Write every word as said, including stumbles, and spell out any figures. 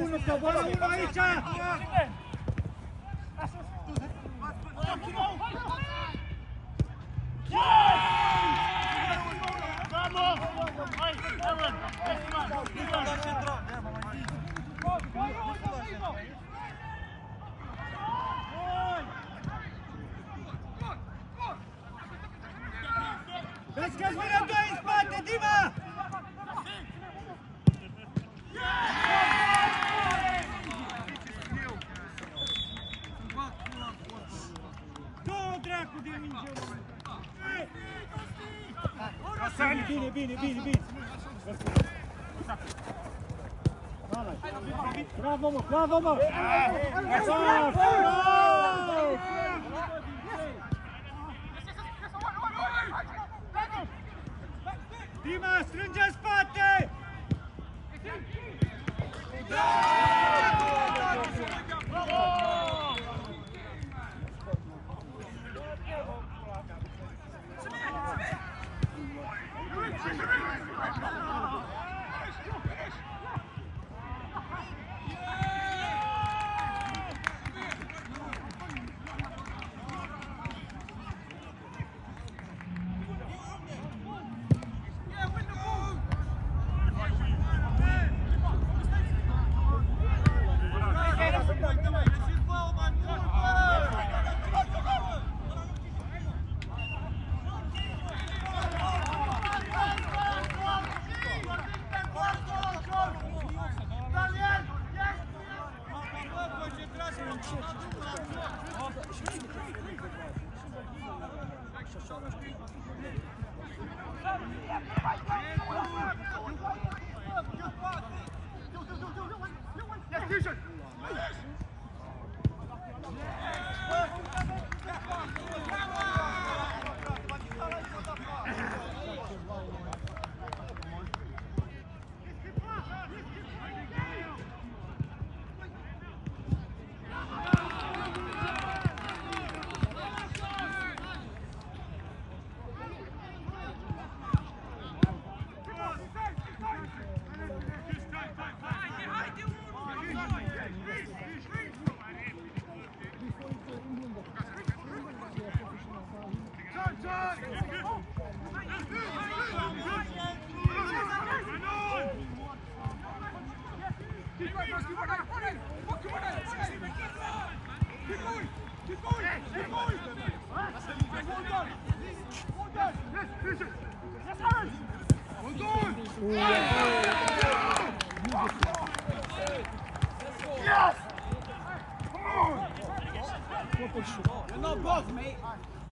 unu, coboară unu aici! Vezi că-ți vine doi în spate, Dima! Du-o dracu din minge! Bine, bine, bine, bine! Bravo, mă, bravo, mă! Dima, strânge în spate! Yes! Come on! You're not both, mate.